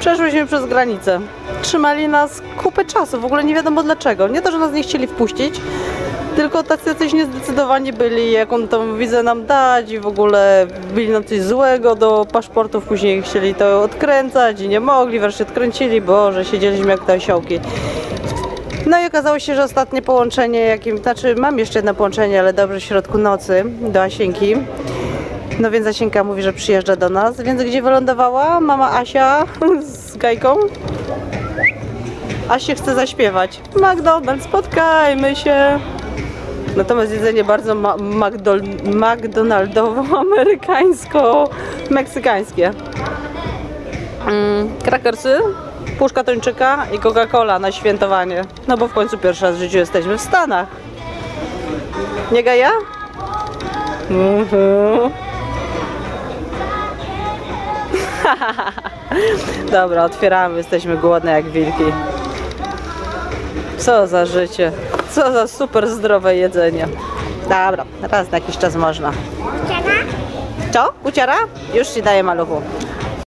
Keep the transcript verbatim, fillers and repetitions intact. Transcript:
Przeszłyśmy przez granicę. Trzymali nas kupę czasu, w ogóle nie wiadomo dlaczego. Nie to, że nas nie chcieli wpuścić, tylko tacy jacyś niezdecydowani byli, jak on tą wizę nam dać i w ogóle byli nam coś złego do paszportów, później chcieli to odkręcać i nie mogli, wreszcie odkręcili, Boże, siedzieliśmy jak te osiołki. No i okazało się, że ostatnie połączenie, jakim, znaczy mam jeszcze jedno połączenie, ale dobrze w środku nocy do Asienki. No więc Asienka mówi, że przyjeżdża do nas, więc gdzie wylądowała mama Asia z Gajką? Asia chce zaśpiewać. McDonald's, spotkajmy się. Natomiast jedzenie bardzo ma McDonaldowo-amerykańsko-meksykańskie. Mm, krakersy, puszka tończyka i Coca-Cola na świętowanie. No bo w końcu pierwszy raz w życiu jesteśmy w Stanach. Nie Gaja? Mhm. Dobra, otwieramy, jesteśmy głodne jak wilki. Co za życie, co za super zdrowe jedzenie. Dobra, raz na jakiś czas można. Uciara? Co? Uciara? Już ci daję, maluchu.